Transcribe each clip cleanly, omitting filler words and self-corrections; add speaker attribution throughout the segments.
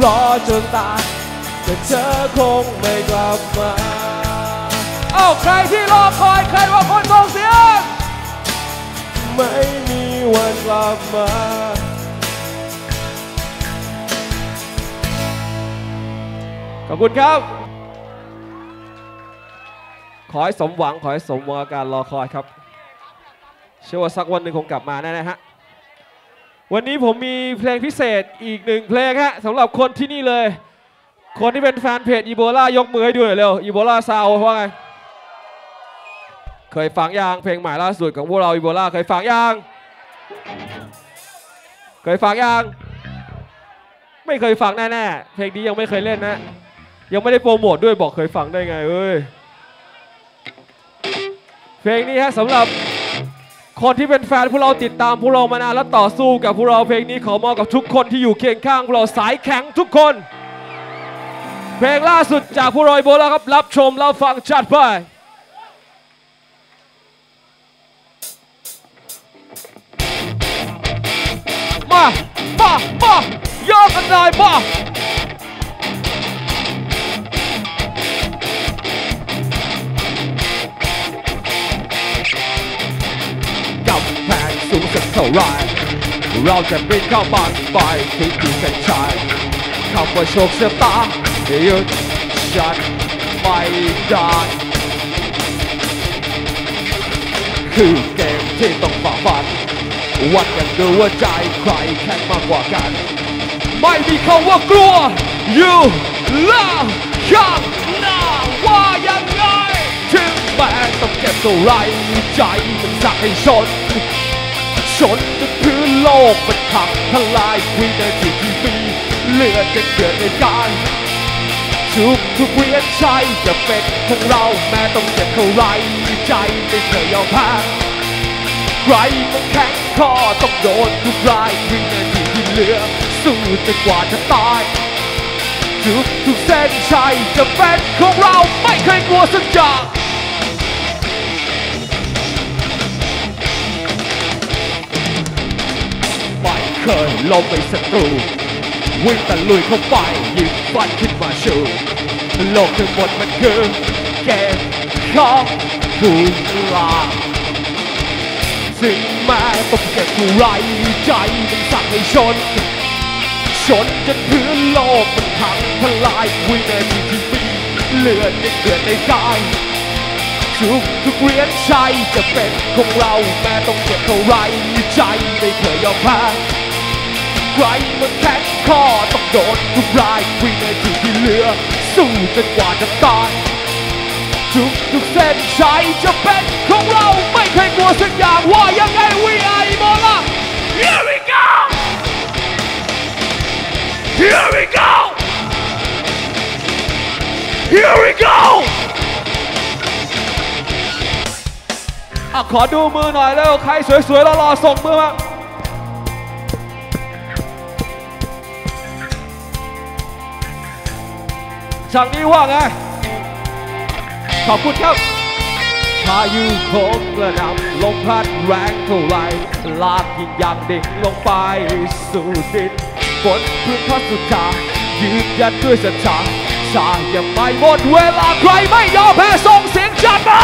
Speaker 1: รอจนตายแต่เธอคงไม่กลับมาใครที่รอคอยใครว่าคนส่งเสียงไม่มีวันกลับมาขอบคุณครับขอให้สมหวังขอให้สมหวังการรอคอยครับเชื่อว่าสักวันหนึ่งคงกลับมาแน่ๆฮะวันนี้ผมมีเพลงพิเศษอีก1เพลงฮะสำหรับคนที่นี่เลยคนที่เป็นแฟนเพจอีโบลายกมือให้ดูหน่อยเร็วอีโบลาซาวว่าไงเคยฟังยังเพลงใหม่ล่าสุดของพวกเราอีโบลาเคยฟังยังไม่เคยฟังแน่ๆเพลงนี้ยังไม่เคยเล่นนะยังไม่ได้โปรโมทด้วยบอกเคยฟังได้ไงเอ้ยเพลงนี้ฮะสำหรับคนที่เป็นแฟนพวกเราติดตามพวกเรามานานและต่อสู้กับพวกเราเพลงนี้ขอมอบกับทุกคนที่อยู่เคียงข้างพวกเราสายแข็งทุกคนเพลงล่าสุดจากพวกเราอีโบลาครับรับชมรับฟังจัดไปมาโยกกันได้มากำแพงสูงสักเท่าไรเราจะบินเข้ามันไปถึงเส้นชัยคำว่าโชคชะตาหยุดฉันไม่ได้คือเกมที่ต้องฝ่าฟันวัดกันดูว่าใจใครแข็งมากกว่ากันไม่มีคำว่ากลัว You love ข้างหน้าว่ายังไงถึงแม้ต้องเก็บตัวไรใจมันสั่งให้ชนจนพื้นโลกมันพังทลายวินาทีที่มีเลือดกันเดือดในกายทุกเวียนใจจะเป็นของเราแม้ต้องเจ็บเท่าไรใจไม่เคยยอมแพ้ใครมันแข็งคอต้องโดนทุกรายวินาทีที่เหลือสู้จนกว่าจะตายทุกเส้นชัยจะเป็นของเราไม่เคยกลัวสักอย่างไม่เคยล้มไปศัตรูวิ่งตะลุยเข้าไปยิงฟันขึ้นมาชูโลกทั้งหมดมันคือเกมของผู้ร้ายถึงแม้ต้องเก็บผู้ไรใจมันสั่งให้ชนจนพื้นโลกมันพังทลายวินาทีที่มีเลือดยังเดือดในกายทุกเรียนชัยจะเป็นของเราแม้ต้องเจ็บเท่าไรใจไม่เคยยอมแพ้ใครมันแข็งคอต้องโดนทุกรายวินาทีที่เหลือสู้จนกว่าจะตายทุกเส้นชัยจะเป็นของเราไม่เคยกลัวสักอย่างว่ายังไงWe are Ebola Here we go Here we go Here we go ขอดูมือหน่อยแล้วใครสวยๆรอๆส่งมือมาช่างนี้ว่าไงขอบคุณครับพายุโคมกระหน่ำลมพัดแรงเท่าไรลากยิ่งยังดิ่งลงไปสู่ดินฝนพื้นพัดสุดทางยืนยันด้วยศรัทธาชายังไม่หมดเวลาใครไม่ยอมแพ้ส่งเสียงจัดมา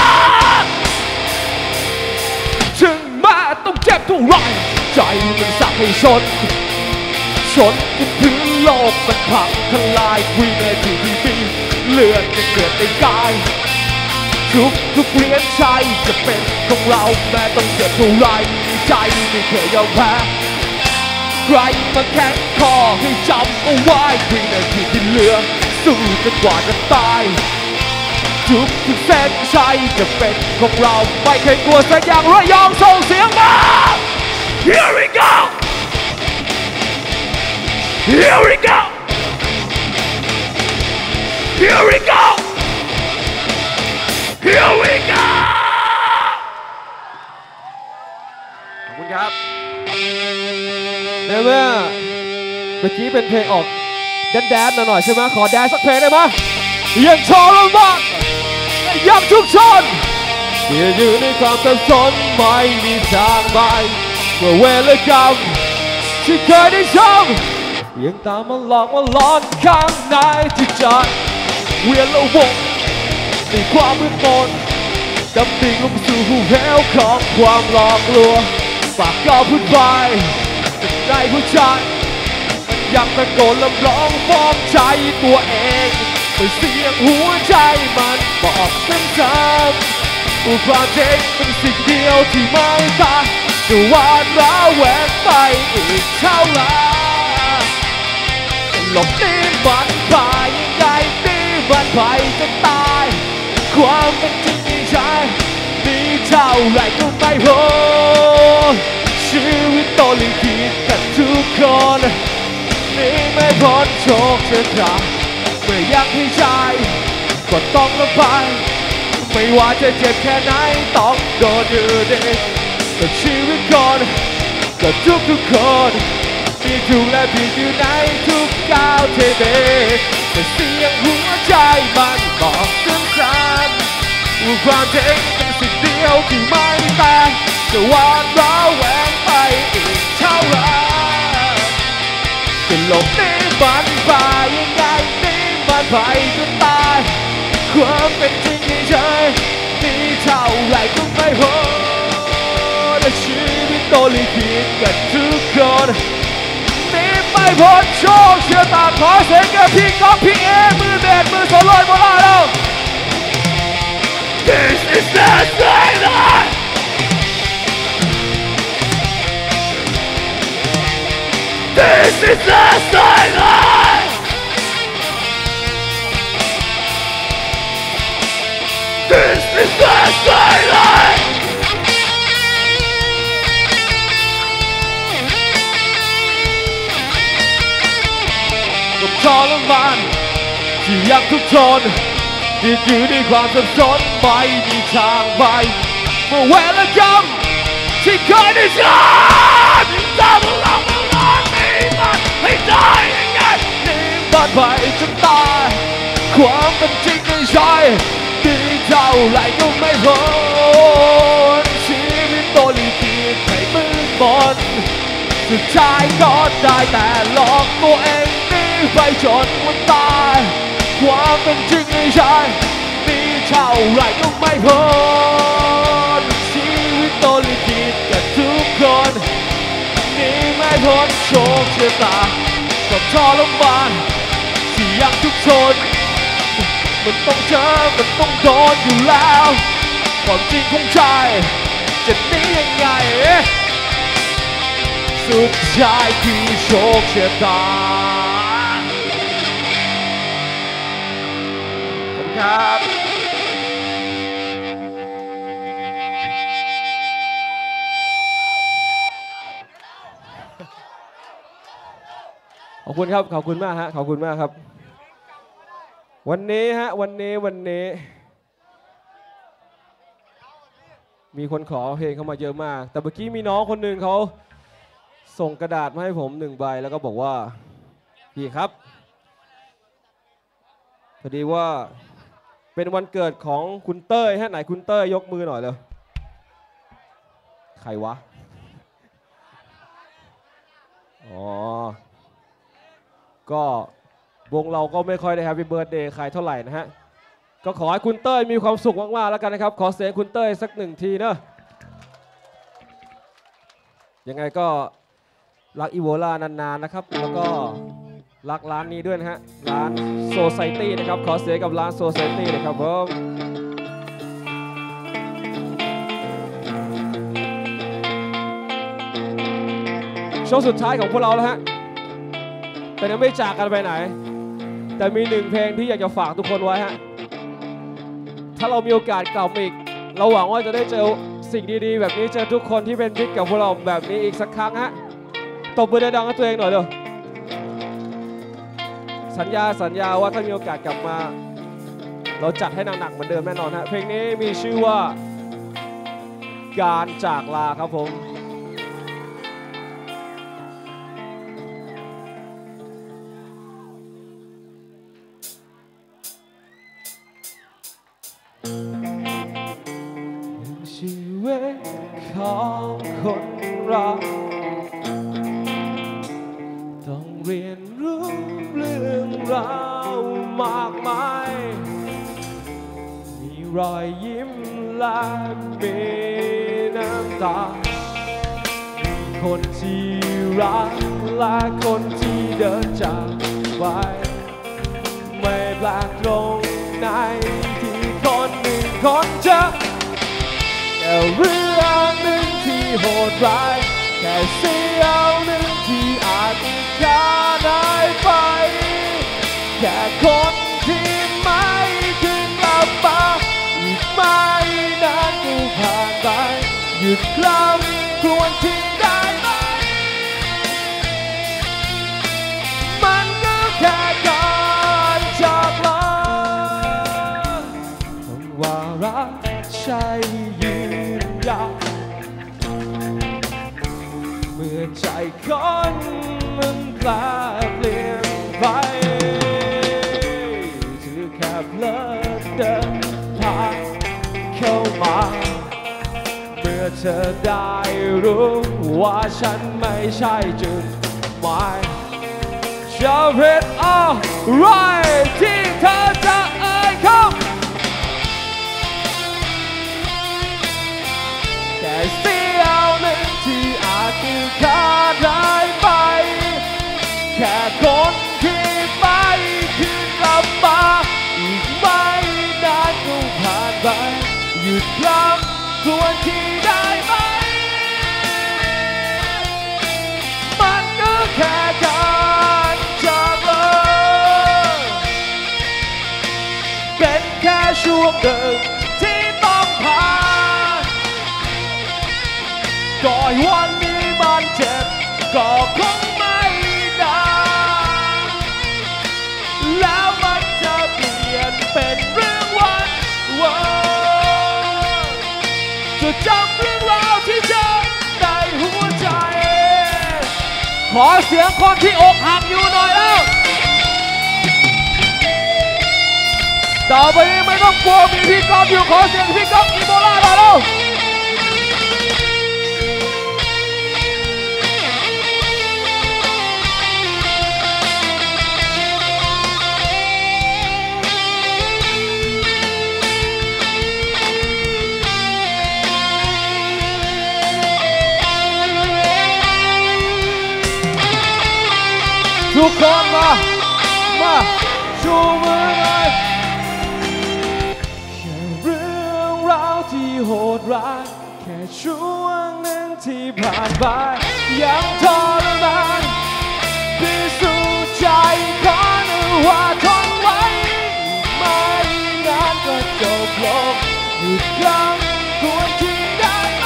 Speaker 1: ถึงแม้ต้องเจ็บเท่าไรใจมันสั่งให้ชนจนพื้นโลกมันพังทลายวินาทีที่มีเลือดจะเกิดในกายทุกเรียนชัยจะเป็นของเราแม้ต้องเจ็บเท่าไรใจไม่เคยยอมแพ้ใครมาแข็งคอให้จำเอาไว้วินาทีที่เหลือสู้จนกว่าจะตายทุกเส้นชัยจะเป็นของเราไม่เคยกลัวสักอย่างระยองส่งเสียงมา Here we go Here we go Here we go Here we go ขอบคุณครับเมื่อกี้เป็นเพลงออกแดนหน่อยใช่ไหมขอแดนสักเพลงได้ไหมยังทรมานยังทุกชนอยู่ในความสับสนไม่มีทางไปเมื่อเวลากรรมที่เคยได้ชมยังตามมาหลอกมาหลอนข้างในที่ใจเวียนละวงในความมืดมนดำดิ่งลงสู่หูเหวของความหลอกลวงปากก็พูดไปในหัวใจมันยังตะโกนลำร้องฟ้องใจตัวเองเป็นเสียงหัวใจมันบอกซ้ำๆว่าความจริงเป็นสิ่งเดียวที่ไม่ตายจะหวาดระแวงไปอีกเท่าไหร่หลบหนีมันไปยังไงหนีมันไปจนตายความเป็นจริงไม่ใช่มีเท่าไรก็ไม่พ้นชีวิตโตลิขิตกันทุกคนหนีไม่พ้นโชคชะตาเมื่อยังให้ใจก็ต้องละไปไม่ว่าจะเจ็บแค่ไหนต้องโดนอยู่ดีแต่ชีวิตคนก็ทุกคนมีถูกและผิดอยู่ในทุกก้าวที่เดินแต่เสียงหัวใจมันบอกซ้ำๆว่าความจริงเป็นสิ่งเดียวที่ไม่ตายจะหวาดระแวงไปอีกเท่าไรจะหลบหนีมันไปยังไงหนีมันไปจนตายความเป็นจริงไม่ใช่มีเท่าไรก็ไม่พอและชีวิตโตลิขิตกันทุกคนหนีไม่พ้นโชคชะตาขอเสียงกับพี่ก๊อฟพี่เอมือเบสมือโซโล่โบราณเรา This is the silence This is the silence This is the silence กับทรมานที่ยังทุกทนติดอยู่ในความสับสนไม่มีทางไปเมื่อเวลากรรมที่เคยได้ฉันตามหลังมันหนีมันให้ได้ยังไงหนีมันไปจนตายความเป็นจริงไม่ใช่ดีเท่าไรก็ไม่พ้นชีวิตโตลิขิตให้มืดมนสุดท้ายก็ได้แต่หลอกตัวเองหนีไปจนวันตายความเป็นจริงไม่ใช่มีเท่าไรก็ไม่พ้นชีวิตโตลิขิตกับทุกคนหนีไม่พ้นโชคชะตากับทรมานที่ยังทุกทนมันต้องเจอมันต้องโดนอยู่แล้วความจริงของใจจะหนียังไงสุดท้ายคือโชคชะตาครับขอบคุณครับขอบคุณมากฮะขอบคุณมากครับวันนี้มีคนขอเพลงเข้ามาเยอะมากแต่เมื่อกี้มีน้องคนหนึ่งเขาส่งกระดาษมาให้ผม1 ใบแล้วก็บอกว่าพี่ครับพอดีว่าเป็นวันเกิดของคุณเต้ยฮะไหนคุณเต้ยยกมือหน่อยเลยใครวะอ๋อก็วงเราก็ไม่ค่อยได้แฮปปี้เบิร์ธเดย์ใครเท่าไหร่นะฮะก็ขอให้คุณเต้ยมีความสุขมากๆแล้วกันนะครับขอเสียงคุณเต้ยสัก1 ทีเนอะยังไงก็รักอีโวลานานๆนะครับแล้วก็รักร้านนี้ด้วยนะฮะร้านโซไซตี้นะครับขอเสียงกับร้านโซไซตี้นะครับผมช่วงสุดท้ายของพวกเราแล้วฮะแต่ยังไม่จากกันไปไหนแต่มี1 เพลงที่อยากจะฝากทุกคนไว้ฮะถ้าเรามีโอกาสกลับมาอีกเราหวังว่าจะได้เจอสิ่งดีๆแบบนี้เจอทุกคนที่เป็นมิตรกับพวกเราแบบนี้อีกสักครั้งฮะตบมือดังๆให้ตัวเองหน่อยเร็วสัญญาว่าถ้ามีโอกาสกลับมาเราจัดให้หนักๆเหมือนเดิมแน่นอนฮะเพลงนี้มีชื่อว่าการจากลาครับผมชีวิตของคนเราต้องเรียนรู้เรื่องราวมากมายมีรอยยิ้มและมีน้ำตามีคนที่รักและคนที่เดินจากไปไม่แปลกตรงไหนที่คนหนึ่งคนจะแต่เรื่องหนึ่งที่โหดร้ายแค่เสี้ยวหนึ่งที่อาจขาดหายไปแค่คนที่ไม่คืนกลับมาอีกไม่นานก็ผ่านไปหยุดครั้งควรที่ได้ไหมมันก็แค่การจากลาต้องว่ารักใช่ยืนยาวเมื่อใจคนมันแปลเปลี่ยนไปถือแค่เพลิดเดินทางเข้ามาเมื่อเธอได้รู้ว่าฉันไม่ใช่จุดหมายจะเป็นอะไรที่เธอจะเอ่ยคำแค่เสี้ยวหนึ่งที่อาจจะขาดหายไปแค่คนที่ไม่คืนกลับมาอีกไม่นานก็ผ่านไปหยุดรักควรที่ได้ไหมมันก็แค่การจากลาเป็นแค่ช่วงหนึ่งที่ต้องผ่านก่อนวันนี้มันเจ็บก็คงไม่นานแล้วมันจะเปลี่ยนเป็นเรื่องวันจะจำเรื่องราวที่เจอในหัวใจขอเสียงคนที่อกหักอยู่หน่อยแล้วต่อไปนี้ไม่ต้องกลัวมีพี่ก๊อฟอยู่ขอเสียงพี่ก๊อฟอีโบลาหน่อยแล้วทุกคนมาชูมือหน่อยแค่เรื่องราวที่โหดร้ายแค่ช่วงหนึ่งที่ผ่านไปยังทรมานพิสูจน์ใจขอหนึ่งว่าทนไว้ไม่นานก็จบลงหยุดครั้งควรที่ได้ไหม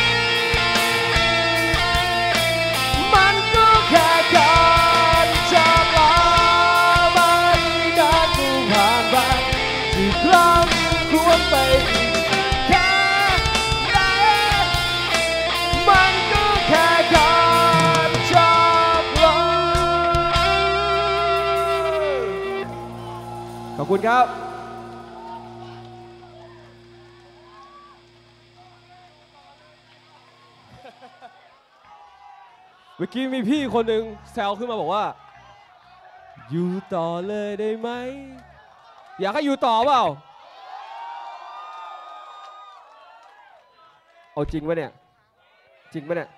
Speaker 1: มันก็แค่การจากลาไม่นานก็ผ่านไปอีกครั้งควรไปอีกแค่ไหนมันก็แค่การจากลาขอบคุณครับเมื่อกี้มีพี่คนหนึ่งแซวขึ้นมาบอกว่าอยู่ต่อเลยได้ไหมอยากให้อยู่ต่อเปล่าเอาจริงปะเนี่ยจริงปะเนี่ย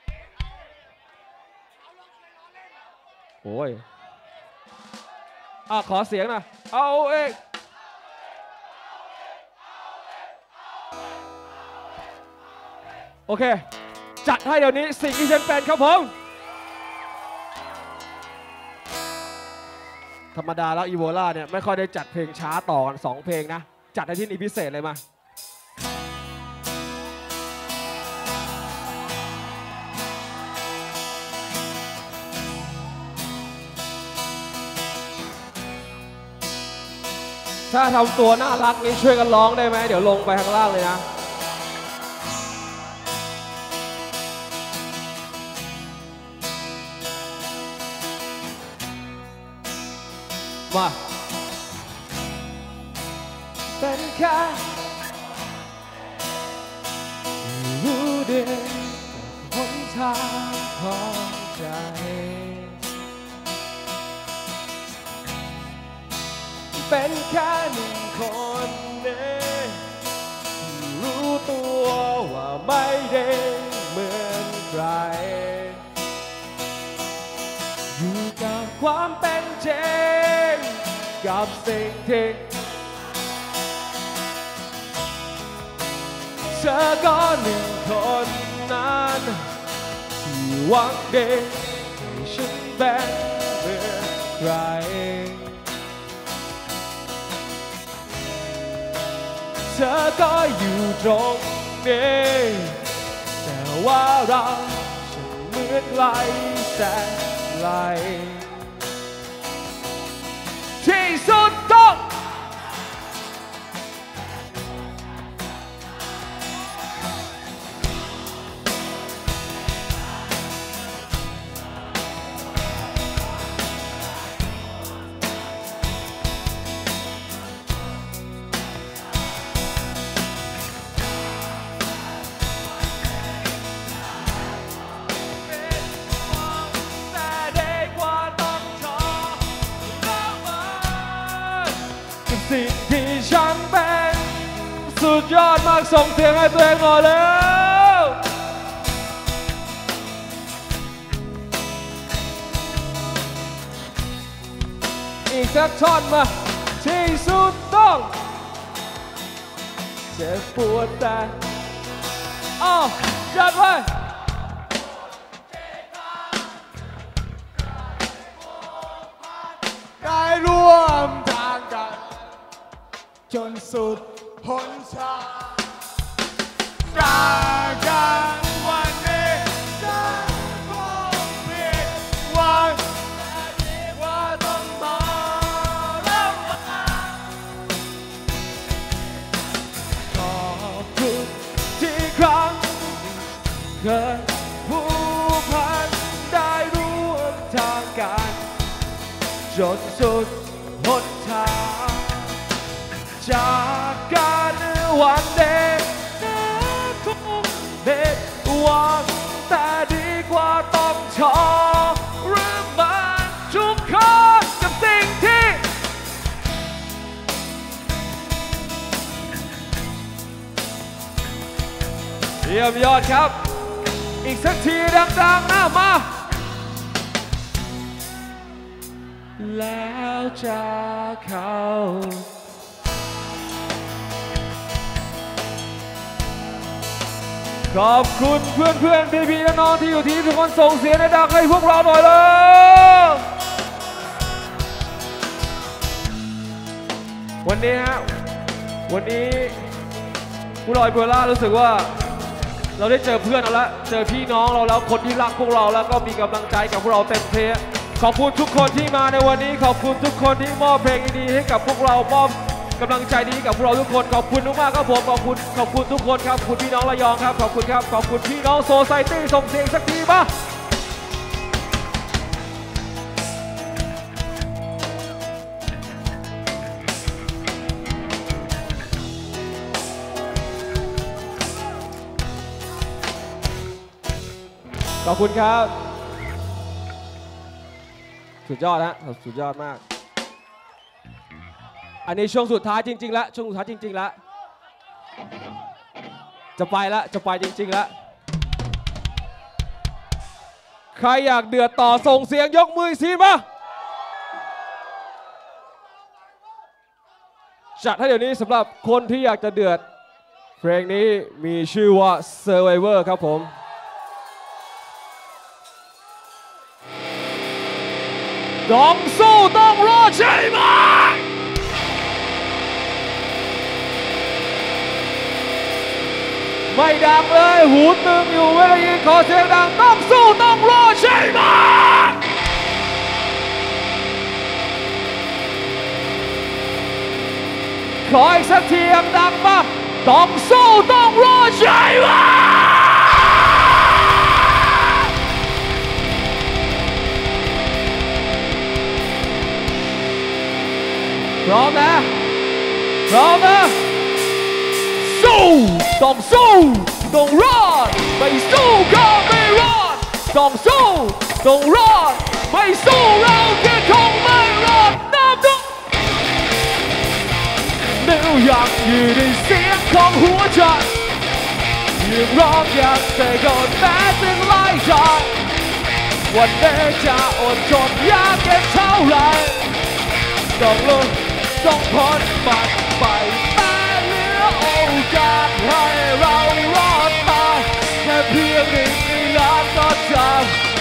Speaker 1: โอ้ยขอเสียงหน่อยเอาเองโอเคจัดให้เดี๋ยวนี้สิ่งที่ฉันเป็นครับผมธรรมดาแล้วอีโวล่าเนี่ยไม่ค่อยได้จัดเพลงช้าต่อกัน2เพลงนะจัดในที่นี้พิเศษเลยมาถ้าทำตัวน่ารักนี้ช่วยกันร้องได้ไหมเดี๋ยวลงไปข้างล่างเลยนะมาเป็นแค่รู้เดียวหนทางของใจ
Speaker 2: เป็นแค่หนึ่งคนเองรู้ตัวว่าไม่ได้เหมือนใครอยู่กับความเป็นจริงกับสิ่งที่เธอก็หนึ่งคนนั้นที่หวังดีให้ฉันเป็นเหมือนใครเธอก็อยู่ตรงนี้แต่ว่าเราฉันเหมือนไกลแสนไกลที่สุดต้องสิ่งที่ฉันเป็นสุดยอดมากส่งเสียงให้ตัวเองหน่อยแล้วอีกสักท่อนมาที่สุดต้องเจ็บปวดแต่จัดไว้ได้ร่วมทางกันจนสุดหนทางจากกันวันนี้จะคงผิดหวังว่าต้องมาแล้วขอบคุณที่ครั้งเคยผูกพันได้ร่วมทางกันจนสุดหนทางจากกันวันเด็กคงเด็ดหวังแต่ดีกว่าต้องทรมานทุกคนกับสิ่งที่เยี่ยมยอดครับอีกสักทีดังๆนะมาแล้วจากเขาขอบคุณเพื่อนๆพี่ๆน้องๆที่อยู่ที่ทุกคนส่งเสียงดังให้พวกเราหน่อยเลยวันนี้พวกเราไอเบอร์ล่ารู้สึกว่าเราได้เจอเพื่อนเราแล้วเจอพี่น้องเราแล้วคนที่รักพวกเราแล้วก็มีกำลังใจกับพวกเราเต็มที่ขอบคุณทุกคนที่มาในวันนี้ขอบคุณทุกคนที่มอบเพลงดีๆให้กับพวกเรามอบกำลังใจดีกับพวกเราทุกคนขอบคุณมากๆครับผมขอบคุณทุกคนครับขอบคุณพี่น้องระยองครับขอบคุณครับขอบคุณพี่น้องโซไซตี้ส่งเสียงสักทีมาขอบคุณครับสุดยอดฮะสุดยอดมากอันนี้ช่วงสุดท้ายจริงๆแล้วช่วงสุดท้ายจริงๆแล้วจะไปจริงๆแล้วใครอยากเดือดต่อส่งเสียงยกมือสิมาจัดให้เดี๋ยวนี้สำหรับคนที่อยากจะเดือดเพลงนี้มีชื่อว่า Survivor ครับผมต้องสู้ต้องรอดใช่ไหมไม่ดังเลยหูตึงอยู่เวลายิงขอเสียงดังต้องสู้ต้องรอดใช่ไหมขออีกสักทีดังมาต้องสู้ต้องรอดใช่ไหมพร้อมนะสู้ต้องสู้ต้องรอดไม่สู้ก็ไม่รอดต้องสู้ต้องรอดไม่สู้เราจะคงไม่รอดนับดูยังอยู่ในเสียงของหัวใจยังร้องอยากแต่ก่อนแม้ถึงไล่ใจวันนี้จะอดทนยากเก็บเท่าไรต้องลุกต้องพ้นมันไปแต่เหลือโอกาสให้เรารอดตายแค่เพียงหนึ่งในล้านก็จะ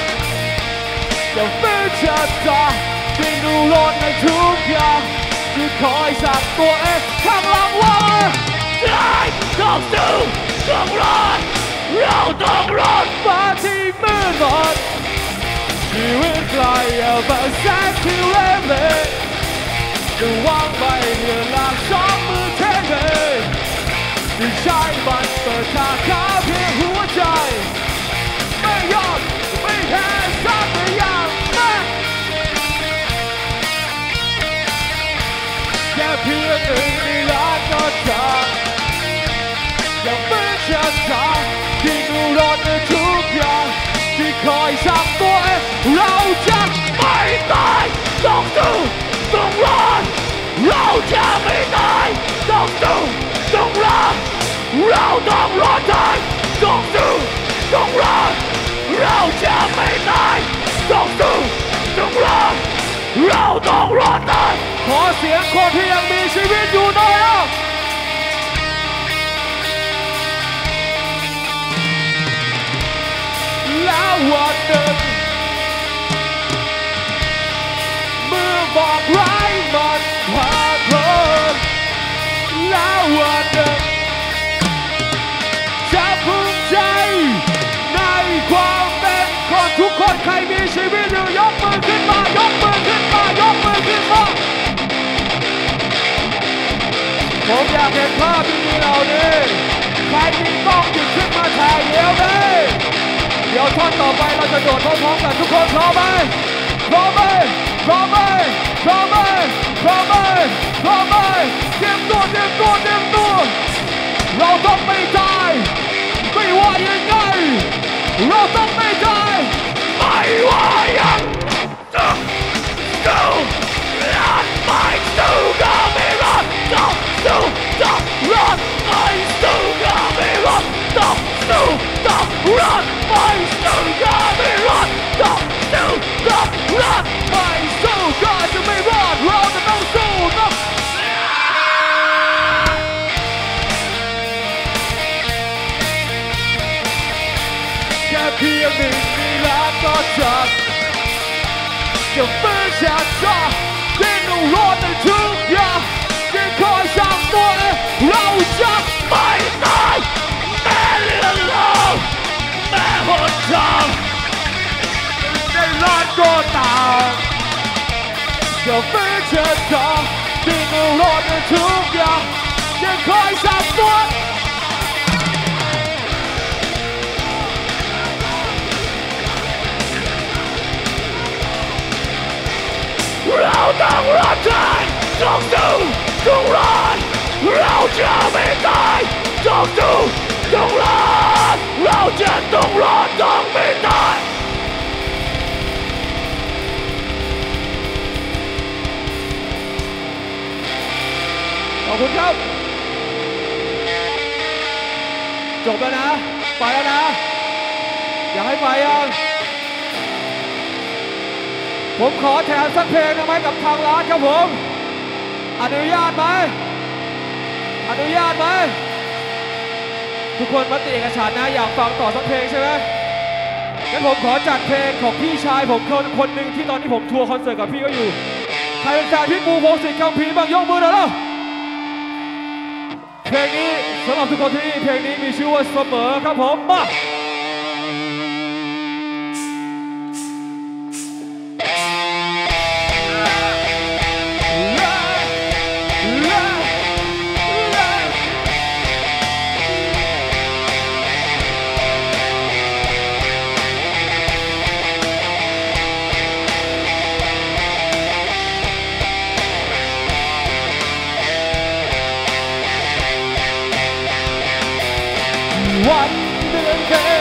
Speaker 2: ฝืนชะตาที่ดูร้อนในทุกอย่างที่คอยสับตัวเองข้างหลังว่าได้ต้องสู้ต้องรอดเราต้องรอดฟ้าที่มืดมนชีวิตไกลเอาแบบแสงที่เร่เร่จะวางไปเหนือหลักสองมือเท่เลยที่ใช้มันเปิดทางขาเพียงหัวใจไม่ยอมไม่แพ้สักอย่างแค่เพียงหนึ่งในล้านก็จะยังฝืนชะตาที่ดูร้อนในทุกอย่างที่คอยสั่งตัวเองเราจะไม่ตายต้องสู้ต้องรอดเราจะไม่ตายต้องสู้ต้องรอดเราต้องรอดได้ต้องสู้ต้องรอดเราจะไม่ตายต้องสู้ต้องรอดเราต้องรอดได้ขอเสียงคนที่ยังมีชีวิตอยู่หน่อยแล้ววันหนึ่งเมื่อบอกร้ายมันผ่านพ้นแล้ววันหนึ่งจะภูมิใจในความเป็นคนทุกคนใครมีชีวิตอยู่ยกมือขึ้นมายกมือขึ้นมายกมือขึ้นมาผมอยากเห็นภาพดีๆเหล่านี้ใครมีกล้องหยิบขึ้นมาถ่ายเดี๋ยวนี้เดี๋ยวท่อนต่อไปเราจะโดดพร้อมๆกันทุกคนพร้อมไหมพร้อมไหมพร้อมไหมพร้อมไหมพร้อมไหมพร้อมไหมเตรียมตัวเตรียมตัวเตรียมตัวเราต้องไม่ตายไม่ว่ายังไงเราต้องไม่ตายไม่ว่ายังต้องสู้รอดไม่สู้ก็ไม่รอดต้องสู้ต้องรอดไม่สู้ก็ไม่รอดต้องสู้ต้องรอดไม่สู้ก็ไม่รอดต้องสู้ต้องรอดไม่สู้ก็จะไม่รอดเราจะต้องสู้ต้องแค่เพียงหนึ่งในล้านก็จะฝืนชะตาที่ต้องรอดในทุกอย่างที่คอยสั่งตัวเองเราจะไม่ตายแม้เรือลมแม้หนทางในล้านก็ตามจะฝืนชะตาที่ต้องรอดในทุกอย่างที่คอยสั่งตัวเราต้องรอดได้ต้องสู้ต้องรอดเราจะไม่ตายต้องสู้ต้องรอดเราจะต้องรอดต้องไม่ตายขอบคุณครับจบแล้วนะไปแล้วนะอยากให้ไปยังผมขอแถมสักเพลงนะไหมกับทางร้านครับผมอนุญาตไหมอนุญาตไหมทุกคนมติเอกฉันท์นะอยากฟังต่อสักเพลงใช่ไหมงั้นผมขอจัดเพลงของพี่ชายผมคนหนึ่งที่ตอนนี้ผมทัวร์คอนเสิร์ตกับพี่ก็อยู่ใครเป็นแฟนพี่ปูพงศิษฐ์คัมภีร์บ้างยกมือหน่อยแล้วเพลงนี้สำหรับทุกคนที่เพลงนี้มีชื่อว่าเสมอครับผมมาวันเดือนเพ็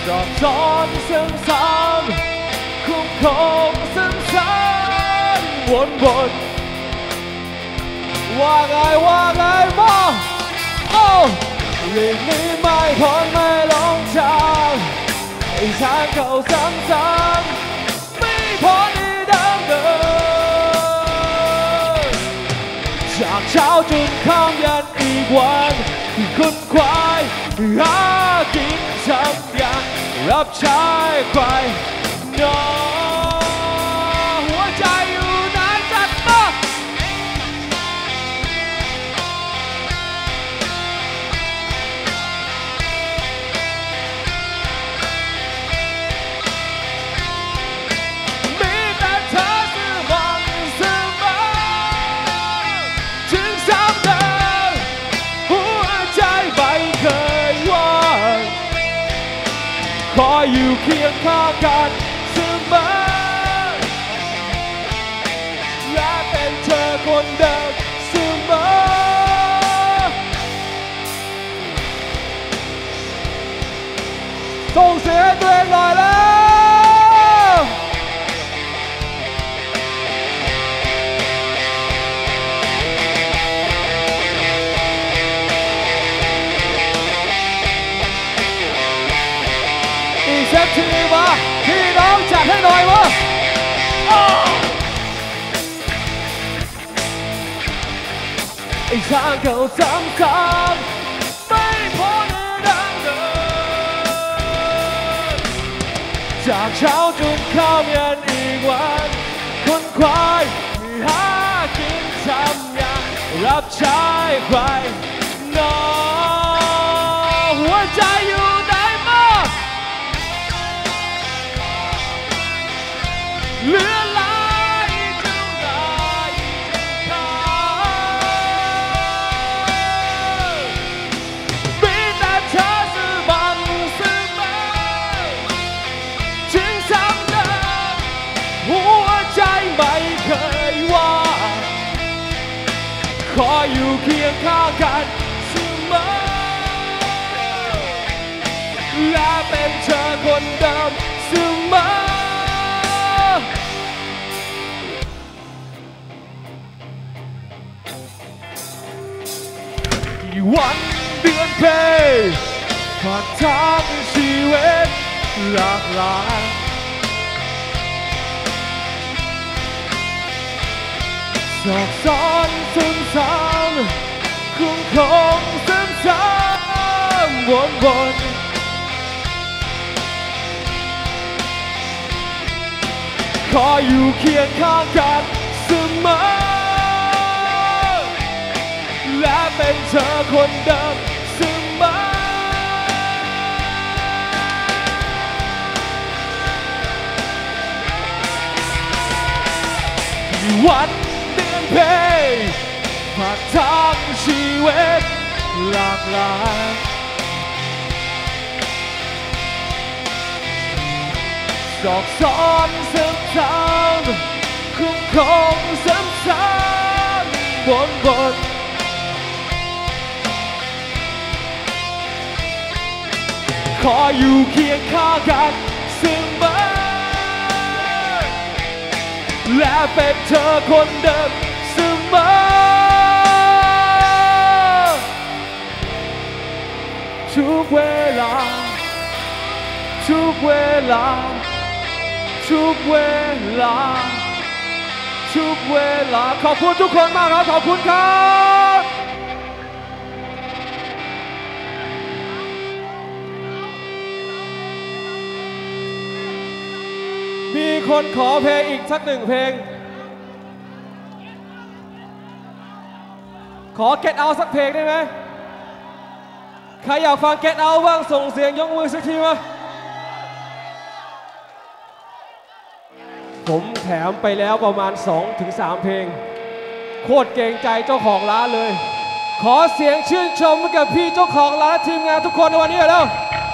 Speaker 2: สอบสอนซ้ำๆคุ้มครองซ้ำๆวนว่าไงบ้างโอ้เรื่องนี้ไม่พ้นไม่ลงทางไอ้ทางเขาซ้ำๆไม่พ้นที่เดิมจากเช้าจนค่ำยันอีกวันที่คุณควายหากินทำอย่างรับใช้ใครน้องหัวใจอยู่ไหนจัดมามีแต่เธอซื่อบังซื่อบังถึงซ้ำเดิมหัวใจไม่เคยว่างขออยู่เคียงข้างกันเสมอและเป็นเธอคนเดิมเสมอส่งเสียงตัวเองหน่อยแล้วอีกสักทีมาพี่น้องจัดให้หน่อยวะไอ้ทางเขาซ้ำๆไม่พ้นดังเดิมจากเช้าจนค่ำยันอีกวันคนควายหากินทำอย่างรับใช้ใครน้องหัวใจอยู่ไหนบ้างเหลือหลายเท่าไรเท่ามีแต่เธอซื่อบังซื่อบังถึงซ้ำเดิมหัวใจไม่เคยว่างขออยู่เคียงข้างกันเสมอและเป็นเธอคนเดิมเสมอกี่วันเดือนเพลผ่านทางชีวิตหลากหลายสอบสอนซ้ำๆคุ้มครองซ้ำๆวนขออยู่เคียงข้างกันเสมอและเป็นเธอคนเดิมเสมอกี่วันเดือนเพลผ่านทางชีวิตหลากหลายสอบสอนซ้ำๆคุ้มครองซ้ำๆวนขออยู่เคียงข้างกันเสมอและเป็นเธอคนเดิมเสมอทุกเวลาทุกเวลาทุกเวลาทุกเวลาขอบคุณทุกคนมากครับขอบคุณครับมีคนขอเพลงอีกสักหนึ่งเพลงขอ Get Out สักเพลงได้ไหมใครอยากฟัง Get Out บ้างส่งเสียงยกมือสักทีมาผมแถมไปแล้วประมาณ 2-3 เพลงโคตรเกรงใจเจ้าของร้านเลยขอเสียงชื่นชมให้กับพี่เจ้าของร้านและทีมงานทุกคนในวันนี้แล้ว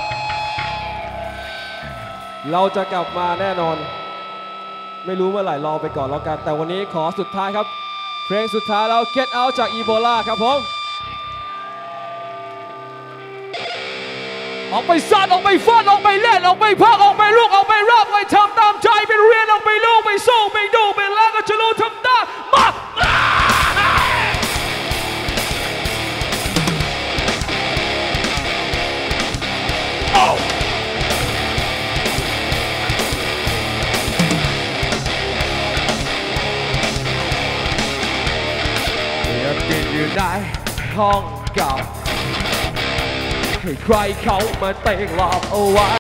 Speaker 2: เราจะกลับมาแน่นอนไม่รู้เมื่อไหร่รอไปก่อนแล้วกันแต่วันนี้ขอสุดท้ายครับเพลงสุดท้ายแล้ว Get Out จาก Ebola ครับผมออกไปซ่านออกไปฟาดออกไปเล่นออกไปพักออกไปลุกออกไปรับไปทำตามใจไปเรียนออกไปลูกไปสู้ไปดูไปแล้วก็จะรู้ทำได้มาติดอยู่ในห้องเก่าให้ใครเขามาเตะหลอกเอาไว้